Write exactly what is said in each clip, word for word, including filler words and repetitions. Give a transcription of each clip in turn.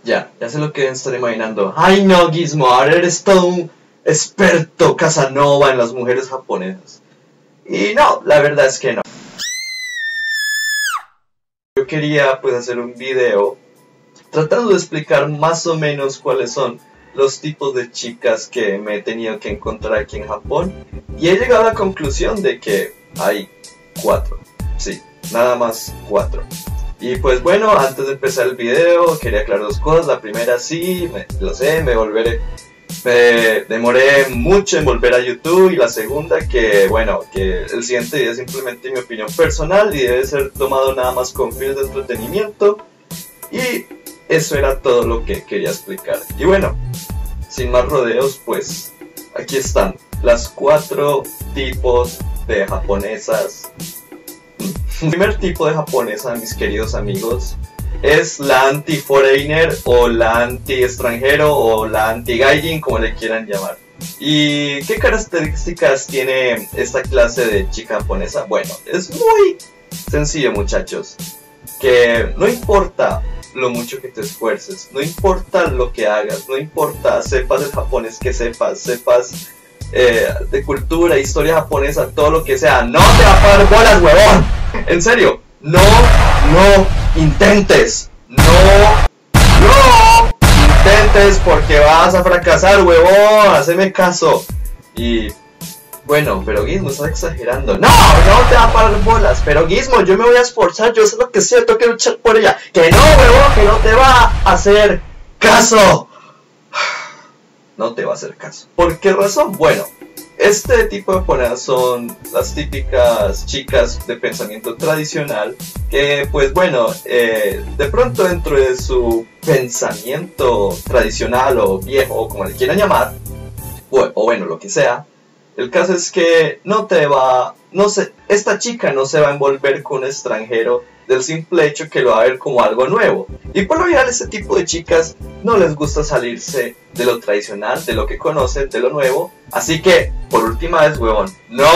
Ya, ya sé lo que deben estar imaginando. Ay no, Gizmo, ahora eres todo un experto Casanova en las mujeres japonesas. Y no, la verdad es que no. Yo quería pues hacer un video tratando de explicar más o menos cuáles son los tipos de chicas que me he tenido que encontrar aquí en Japón. Y he llegado a la conclusión de que hay cuatro. Sí, nada más cuatro. Y pues bueno, antes de empezar el video quería aclarar dos cosas. La primera, sí, me, lo sé, me volveré, me demoré mucho en volver a YouTube. Y la segunda, que bueno, que el siguiente video es simplemente mi opinión personal y debe ser tomado nada más con fines de entretenimiento. Y eso era todo lo que quería explicar. Y bueno, sin más rodeos, pues aquí están las cuatro tipos de japonesas. El primer tipo de japonesa, mis queridos amigos, es la anti-foreigner o la anti-extranjero o la anti-gaijin, como le quieran llamar. ¿Y qué características tiene esta clase de chica japonesa? Bueno, es muy sencillo, muchachos, que no importa lo mucho que te esfuerces, no importa lo que hagas, no importa sepas el japonés que sepas, sepas eh, de cultura, historia japonesa, todo lo que sea, no te va a parar bolas, huevón. En serio, no, no intentes, no, no intentes porque vas a fracasar, huevón, haceme caso. Y bueno, pero Gizmo, estás exagerando. No, no te va a parar bolas, pero Gizmo, yo me voy a esforzar, yo sé lo que sé, tengo que luchar por ella. Que no, huevón, que no te va a hacer caso. No te va a hacer caso. ¿Por qué razón? Bueno, este tipo de japonesas son las típicas chicas de pensamiento tradicional que, pues bueno, eh, de pronto dentro de su pensamiento tradicional o viejo, o como le quieran llamar, o, o bueno, lo que sea, el caso es que no te va, no se, esta chica no se va a envolver con un extranjero del simple hecho que lo va a ver como algo nuevo. Y por lo general este tipo de chicas no les gusta salirse de lo tradicional, de lo que conocen, de lo nuevo. Así que, por última vez, huevón, no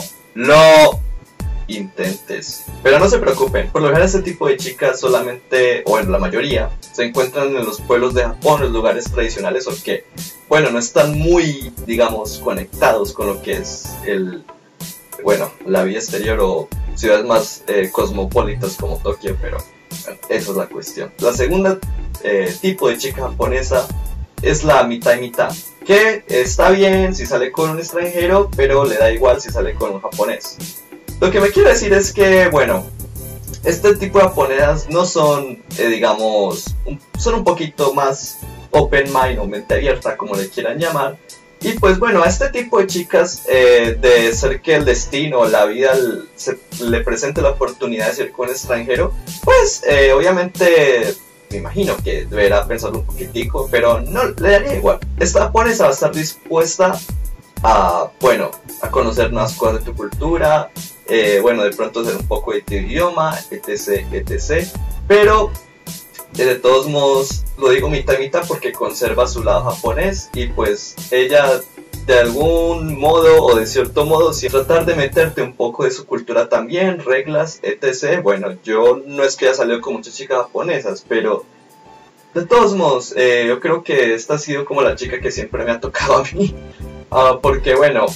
lo intentes. Pero no se preocupen, por lo general este tipo de chicas solamente, o en la mayoría, se encuentran en los pueblos de Japón, en los lugares tradicionales, o que, bueno, no están muy, digamos, conectados con lo que es el, bueno, la vida exterior o ciudades más eh, cosmopolitas como Tokio, pero bueno, esa es la cuestión. La segunda eh, tipo de chica japonesa es la mitad y mitad, que está bien si sale con un extranjero, pero le da igual si sale con un japonés. Lo que me quiero decir es que, bueno, este tipo de japonesas no son, eh, digamos, un, son un poquito más open mind o mente abierta, como le quieran llamar. Y pues bueno, a este tipo de chicas, eh, de ser que el destino o la vida se, le presente la oportunidad de ser con un extranjero, pues eh, obviamente me imagino que deberá pensarlo un poquitico, pero no le daría igual. Esta japonesa va a estar dispuesta a, bueno, a conocer nuevas cosas de tu cultura, eh, bueno, de pronto hacer un poco de tu idioma, etc, etc, pero eh, de todos modos lo digo mitad y mitad porque conserva su lado japonés y pues ella de algún modo o de cierto modo si tratar de meterte un poco de su cultura también, reglas, etc. Bueno, yo no es que haya salido con muchas chicas japonesas, pero de todos modos eh, yo creo que esta ha sido como la chica que siempre me ha tocado a mí, uh, porque bueno,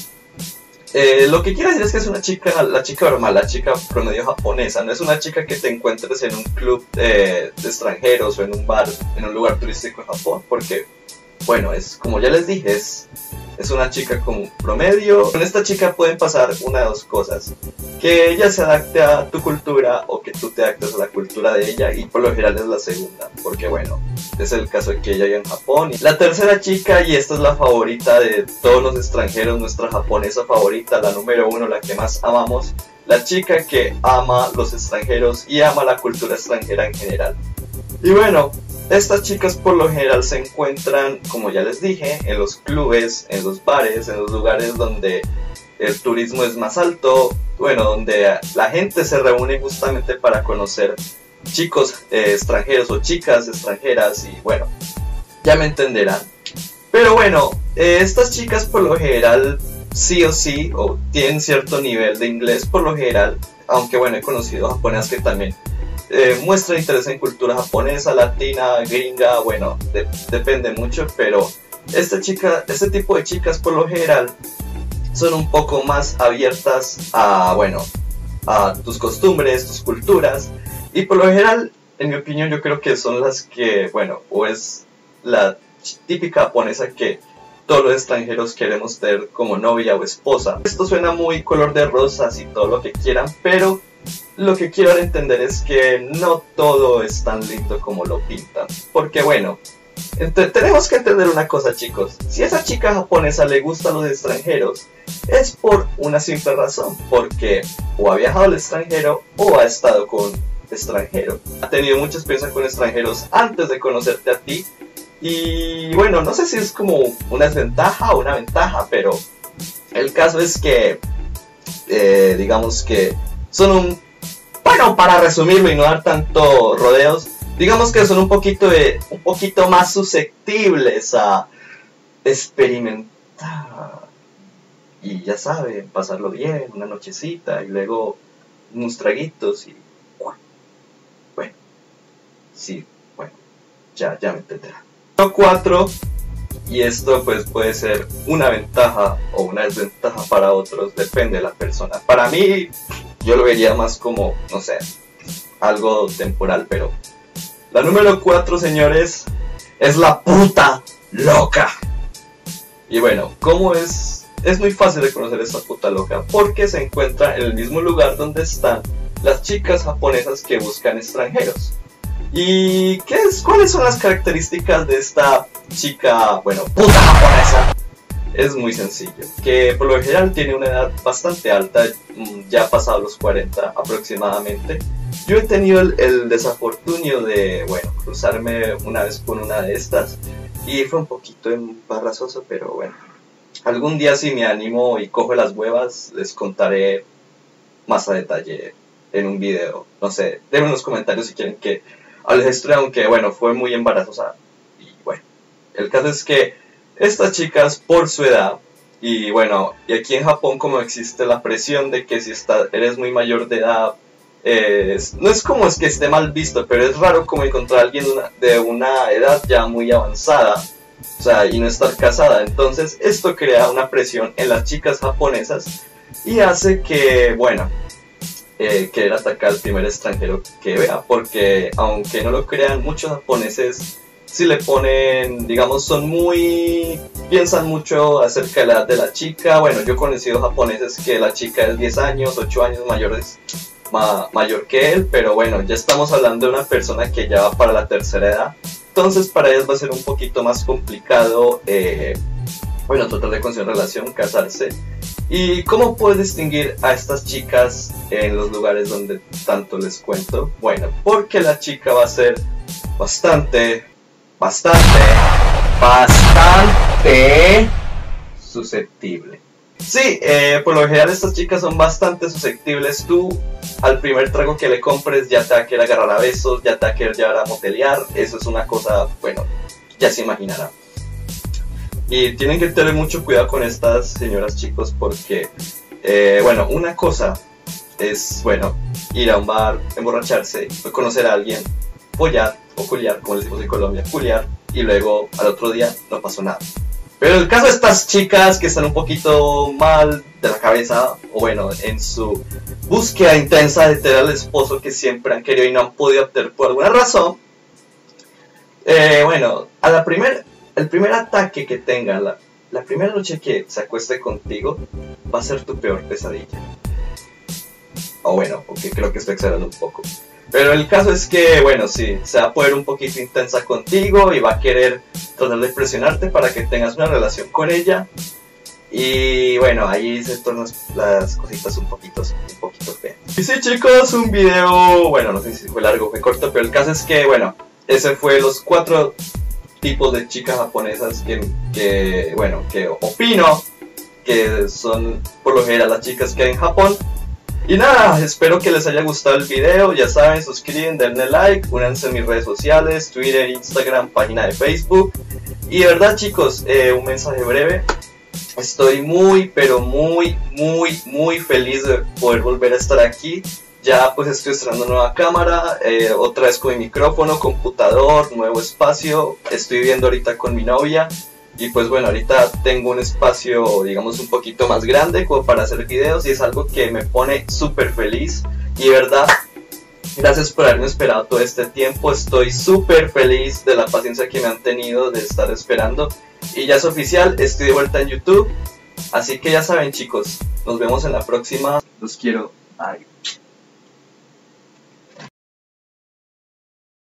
Eh, lo que quiero decir es que es una chica, la chica normal, la chica promedio japonesa, no es una chica que te encuentres en un club eh, de extranjeros o en un bar, en un lugar turístico en Japón, porque, bueno, es como ya les dije, es, es una chica como promedio. Con esta chica pueden pasar una de dos cosas, que ella se adapte a tu cultura o que tú te adaptes a la cultura de ella, y por lo general es la segunda, porque bueno, es el caso de que ella vive en Japón. La tercera chica, y esta es la favorita de todos los extranjeros, nuestra japonesa favorita, la número uno, la que más amamos, la chica que ama los extranjeros y ama la cultura extranjera en general. Y bueno, estas chicas por lo general se encuentran, como ya les dije, en los clubes, en los bares, en los lugares donde el turismo es más alto, bueno, donde la gente se reúne justamente para conocer chicos eh, extranjeros o chicas extranjeras, y bueno, ya me entenderán. Pero bueno, eh, estas chicas por lo general sí o sí o tienen cierto nivel de inglés por lo general, aunque bueno, he conocido japonesas que también eh, muestra interés en cultura japonesa, latina, gringa, bueno, de, depende mucho, pero esta chica, este tipo de chicas por lo general son un poco más abiertas a, bueno, a tus costumbres, tus culturas, y por lo general, en mi opinión, yo creo que son las que, bueno, o es la típica japonesa que todos los extranjeros queremos tener como novia o esposa. Esto suena muy color de rosas y todo lo que quieran, pero lo que quiero entender es que no todo es tan lindo como lo pintan, porque bueno, tenemos que entender una cosa, chicos. Si a esa chica japonesa le gustan los extranjeros, es por una simple razón, porque o ha viajado al extranjero o ha estado con extranjero. Ha tenido mucha experiencia con extranjeros antes de conocerte a ti. Y bueno, no sé si es como una desventaja o una ventaja, pero el caso es que, eh, digamos que son un... Bueno, para resumirlo y no dar tanto rodeos, digamos que son un poquito, de, un poquito más susceptibles a experimentar. Y ya saben, pasarlo bien, una nochecita y luego unos traguitos y... Bueno, sí, bueno, ya, ya me entenderán. cuatro, y esto pues puede ser una ventaja o una desventaja para otros, depende de la persona. Para mí, yo lo vería más como, no sé, algo temporal, pero la número cuatro, señores, es la puta loca. Y bueno, ¿cómo es? Es muy fácil de conocer esta puta loca, porque se encuentra en el mismo lugar donde están las chicas japonesas que buscan extranjeros. ¿Y qué es, cuáles son las características de esta chica, bueno, puta japonesa? Es muy sencillo, que por lo general tiene una edad bastante alta, ya ha pasado los cuarenta aproximadamente. Yo he tenido el, el desafortunio de, bueno, cruzarme una vez con una de estas y fue un poquito embarazoso, pero bueno, algún día si me animo y cojo las huevas les contaré más a detalle en un video. No sé, denme en los comentarios si quieren que hable de historia, aunque bueno, fue muy embarazosa. Y bueno, el caso es que estas chicas por su edad, y bueno, y aquí en Japón como existe la presión de que si está, eres muy mayor de edad, eh, no es como es que esté mal visto, pero es raro como encontrar a alguien de una, de una edad ya muy avanzada, o sea, y no estar casada. Entonces esto crea una presión en las chicas japonesas y hace que, bueno, eh, querer atacar al primer extranjero que vea, porque aunque no lo crean, muchos japoneses si le ponen, digamos, son muy, piensan mucho acerca de la edad de la chica. Bueno, yo he conocido japoneses que la chica es diez años, ocho años mayores, ma, mayor que él, pero bueno, ya estamos hablando de una persona que ya va para la tercera edad, entonces para ellos va a ser un poquito más complicado, eh, bueno, tratar de conseguir relación, casarse. ¿Y cómo puedes distinguir a estas chicas en los lugares donde tanto les cuento? Bueno, porque la chica va a ser bastante... Bastante, bastante susceptible. Sí, eh, por lo general estas chicas son bastante susceptibles. Tú al primer trago que le compres ya te va a querer agarrar a besos, ya te va a querer llevar a motelear. Eso es una cosa, bueno, ya se imaginarán. Y tienen que tener mucho cuidado con estas señoras, chicos, porque, eh, bueno, una cosa es, bueno, ir a un bar, emborracharse, conocer a alguien, follar o culiar, como les decimos en Colombia, culiar, y luego al otro día no pasó nada. Pero el caso de estas chicas que están un poquito mal de la cabeza, o bueno, en su búsqueda intensa de tener al esposo que siempre han querido y no han podido obtener por alguna razón, eh, bueno, a la primer, el primer ataque que tenga, la, la primera noche que se acueste contigo, va a ser tu peor pesadilla. O bueno, porque creo que estoy exagerando un poco. Pero el caso es que, bueno, sí, se va a poner un poquito intensa contigo y va a querer tratar de presionarte para que tengas una relación con ella. Y bueno, ahí se tornan las cositas un poquito, un poquito feas. Y sí, chicos, un video, bueno, no sé si fue largo o fue corto, pero el caso es que, bueno, ese fue los cuatro tipos de chicas japonesas que, que bueno, que opino que son por lo general las chicas que hay en Japón. Y nada, espero que les haya gustado el video, ya saben, suscriben, denle like, únanse a mis redes sociales, Twitter, Instagram, página de Facebook. Y de verdad, chicos, eh, un mensaje breve, estoy muy, pero muy, muy, muy feliz de poder volver a estar aquí. Ya pues estoy estrenando nueva cámara, eh, otra vez con mi micrófono, computador, nuevo espacio. Estoy viviendo ahorita con mi novia y pues bueno, ahorita tengo un espacio digamos un poquito más grande como para hacer videos y es algo que me pone súper feliz. Y de verdad, gracias por haberme esperado todo este tiempo. Estoy súper feliz de la paciencia que me han tenido de estar esperando. Y ya es oficial, estoy de vuelta en YouTube. Así que ya saben chicos, nos vemos en la próxima. Los quiero. Bye.